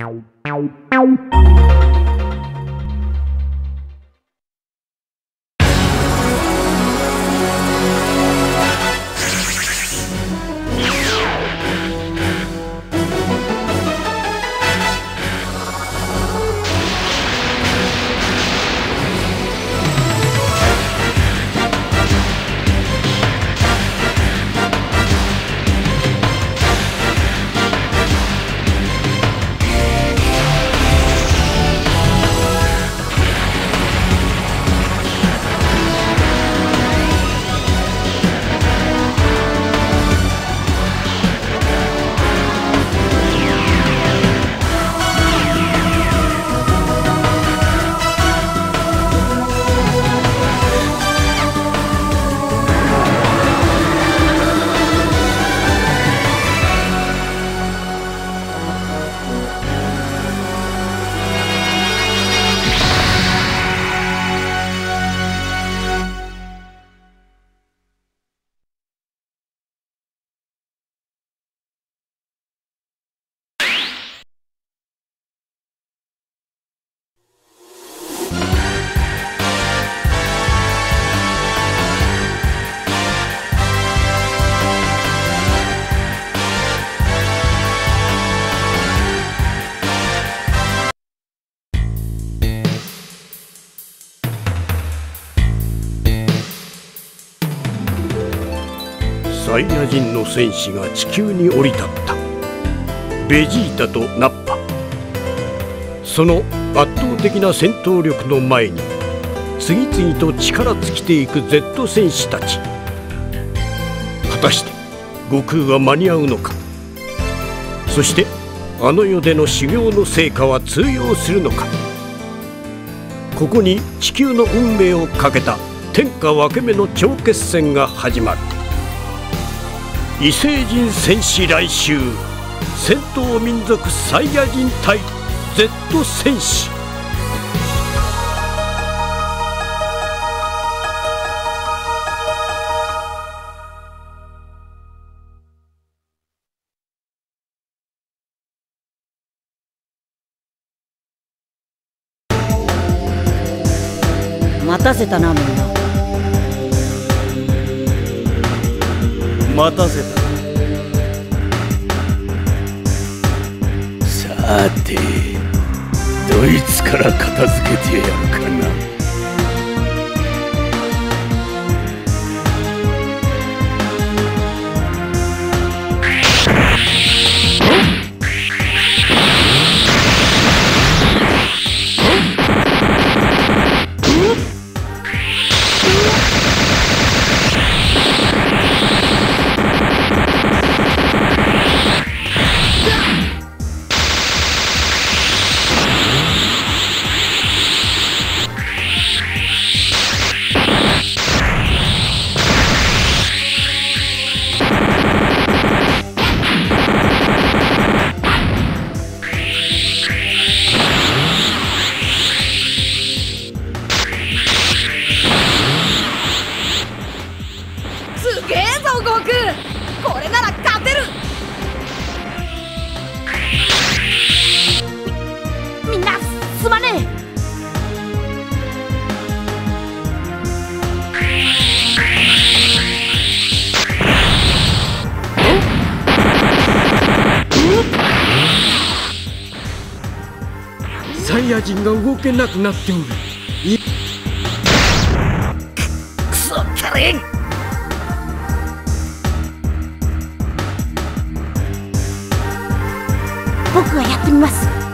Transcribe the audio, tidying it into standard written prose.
サイヤ人の戦士が地球に降り立った。ベジータとナッパ。その圧倒的な戦闘力の前に次々と力尽きていく Z 戦士たち。果たして悟空は間に合うのか。そしてあの世での修行の成果は通用するのか。ここに地球の運命をかけた天下分け目の超決戦が始まる。異星人戦士来襲、戦闘民族サイヤ人対 Z 戦士。 待たせたなみんな。 待たせた。さてどいつから片付けてやるかな。 すげえぞ悟空、これなら勝てる。みんなすまねえ。 サイヤ人が動けなくなっておる。 くそったれ。 僕がやってみます。